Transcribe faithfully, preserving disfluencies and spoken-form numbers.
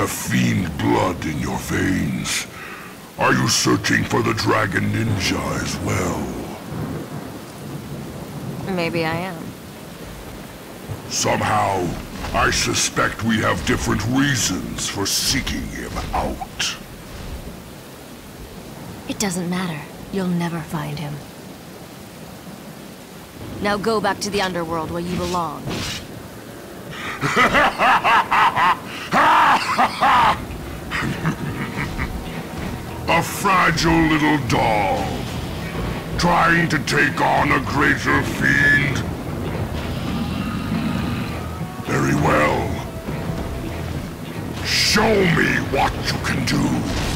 have Fiend blood in your veins. Are you searching for the Dragon Ninja as well? Maybe I am. Somehow, I suspect we have different reasons for seeking him out. It doesn't matter. You'll never find him. Now go back to the underworld where you belong. A fragile little doll, trying to take on a greater fiend. Very well. Show me what you can do.